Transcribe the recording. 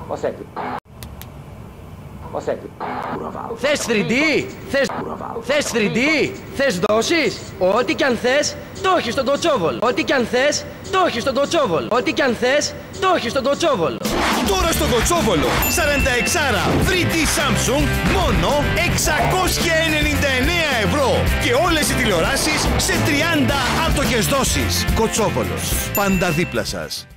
Θες 3D, θες 3D, θες δόσεις. Ό,τι κι αν θες, το έχεις στον Κοτσόβολο. Ό,τι κι αν θες, το έχεις στον Κοτσόβολο. Ό,τι κι αν θες, το έχεις στον Κοτσόβολο. Τώρα στον Κοτσόβολο, 46 3D Samsung, μόνο 699 ευρώ. Και όλες οι τηλεοράσεις σε 30 άτοχες δόσεις. Κοτσόβολος, πάντα δίπλα σας.